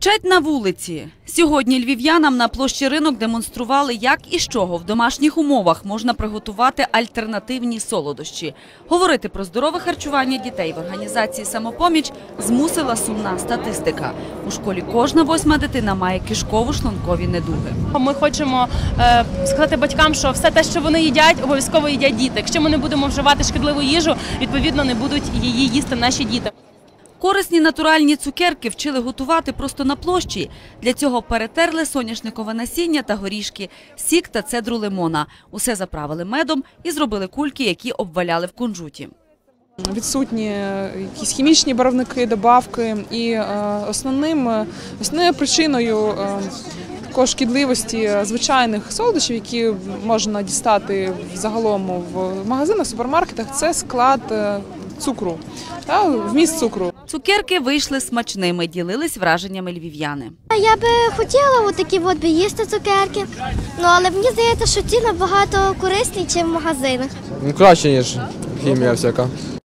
Вчать на вулиці. Сьогодні львів'янам на площі Ринок демонстрували, як і з чого в домашніх умовах можна приготувати альтернативні солодощі. Говорити про здорове харчування дітей в організації «Самопоміч» змусила сумна статистика. У школі кожна 8-ма дитина має кишково-шлункові недуги. Ми хочемо сказати батькам, що все те, що вони їдять, обов'язково їдять діти. Якщо ми не будемо вживати шкідливу їжу, відповідно не будуть її їсти наші діти. Корисні натуральні цукерки вчили готувати просто на площі. Для цього перетерли соняшникове насіння та горішки, сік та цедру лимона. Усе заправили медом і зробили кульки, які обваляли в кунжуті. Відсутні якісь хімічні барвники, добавки і основною причиною також шкідливості звичайних солодощів, які можна дістати загалом в магазинах, супермаркетах, це склад цукру, вміст цукру. Цукерки вийшли смачними, ділились враженнями львів'яни. Я би хотіла отакі їсти цукерки, але мені здається, що ці набагато корисні, ніж в магазинах. Краще, ніж хімія всяка.